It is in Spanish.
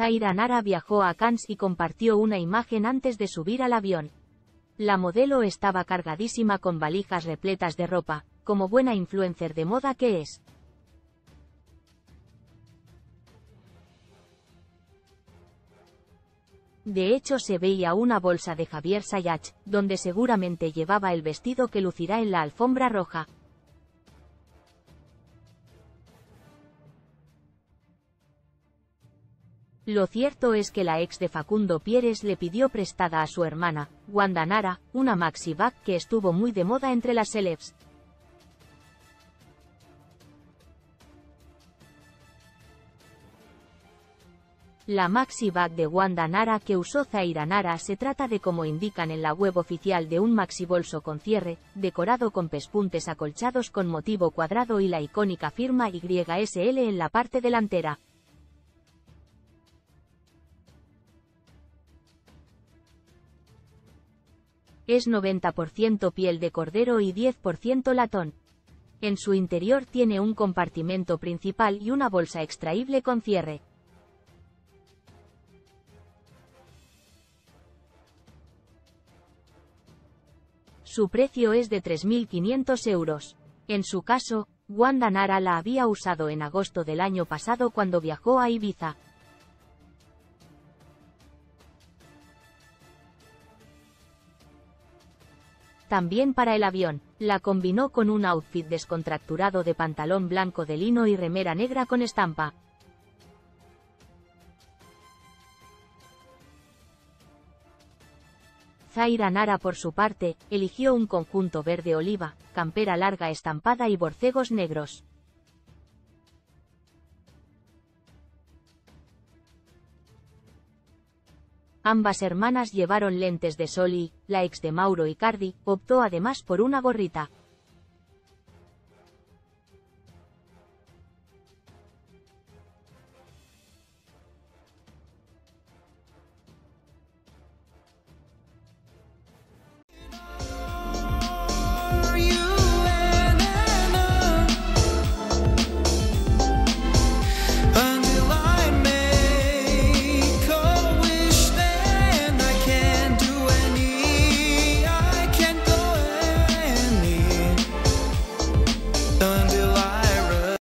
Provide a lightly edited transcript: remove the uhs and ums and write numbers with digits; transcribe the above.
Zaira Nara viajó a Cannes y compartió una imagen antes de subir al avión. La modelo estaba cargadísima con valijas repletas de ropa, como buena influencer de moda que es. De hecho se veía una bolsa de Javier Sayach, donde seguramente llevaba el vestido que lucirá en la alfombra roja. Lo cierto es que la ex de Facundo Pieres le pidió prestada a su hermana, Wanda Nara, una maxi bag que estuvo muy de moda entre las celebs. La maxi bag de Wanda Nara que usó Zaira Nara se trata de, como indican en la web oficial, de un maxi bolso con cierre, decorado con pespuntes acolchados con motivo cuadrado y la icónica firma YSL en la parte delantera. Es 90% piel de cordero y 10% latón. En su interior tiene un compartimento principal y una bolsa extraíble con cierre. Su precio es de 3.500 euros. En su caso, Wanda Nara la había usado en agosto del año pasado cuando viajó a Ibiza. También para el avión, la combinó con un outfit descontracturado de pantalón blanco de lino y remera negra con estampa. Zaira Nara por su parte, eligió un conjunto verde oliva, campera larga estampada y borcegos negros. Ambas hermanas llevaron lentes de sol y, la ex de Mauro Icardi, optó además por una gorrita.